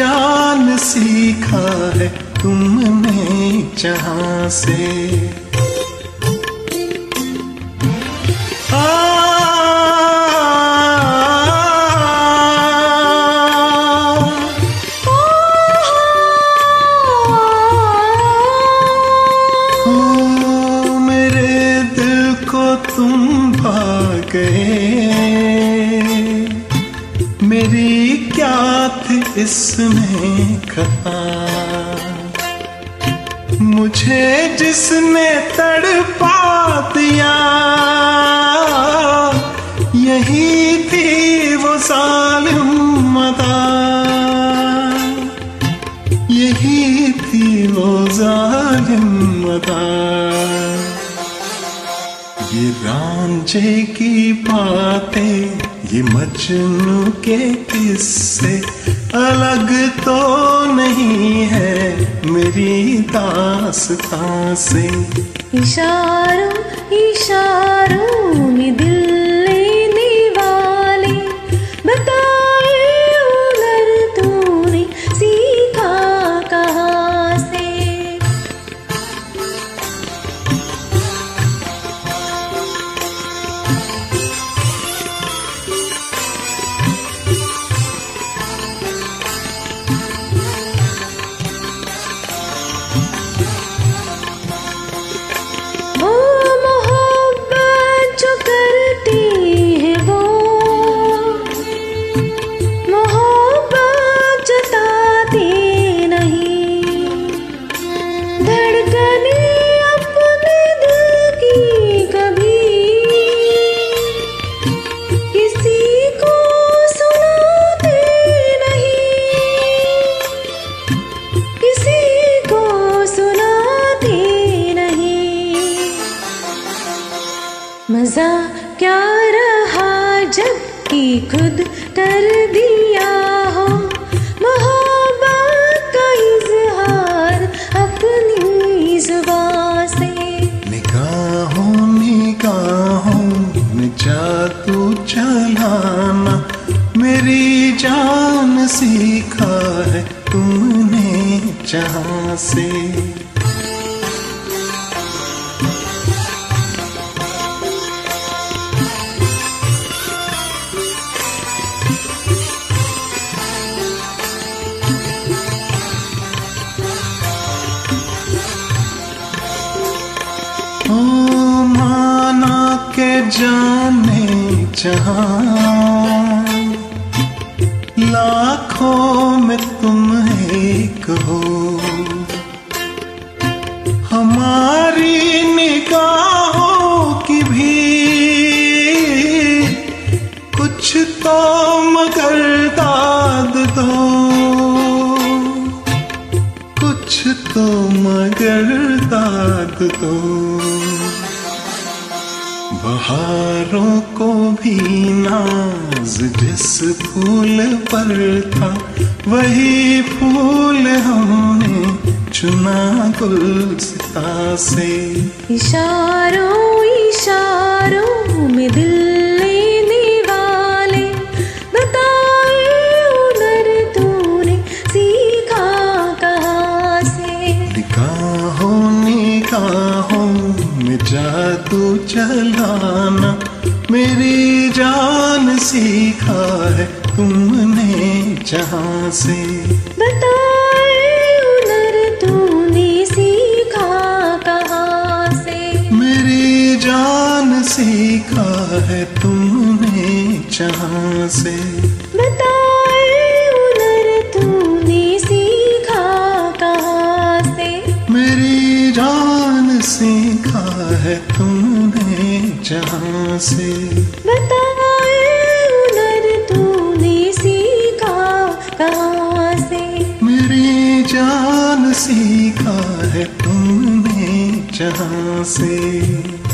जान सीखा है तुमने जहां से। तुम भाग गए, मेरी क्या थी इसमें खता। मुझे जिसने तड़पा दिया, यही थी वो जालिम अदा, यही थी वो जालिम अदा। ये रांझे की बातें, ये मजनू के किस्से अलग तो नहीं है मेरी दास्तां से। इशारों इशारों में दिल लेने वाले, बताए उधर तूने सीखा कहाँ से। मजा क्या रहा जब कि खुद कर दिया हो मोहब्बत का इजहार अपनी जुबान से। निगाहों निगाहों में जादू चलाना, मेरी जान सीखा है तुमने जहां से। ओ माना के जाने जहां, लाखों में तुम एक हो। हमारी निगाहों की भी कुछ तो मगर दाद दो, कुछ तो मगर दाद दो। बहारों को भी नाज जिस फूल पर था, वही फूल हमने चुना गुलसिता से। इशारों इशारों में दिल लेने वाले, बताए उधर तूने सीखा कहाँ से। निगाहों निगाहों में जादू चलाना, मेरी जान सीखा है तुमने जहां से। बताए उधर तूने सीखा कहाँ से। मेरी जान सीखा है तुमने जहां से। बताए उधर तूने सीखा कहाँ से। मेरी जान सीखा है तुमने जहां से। बताए उधर तूने सीखा कहाँ से। मेरी जान सीखा है तुमने जहां से।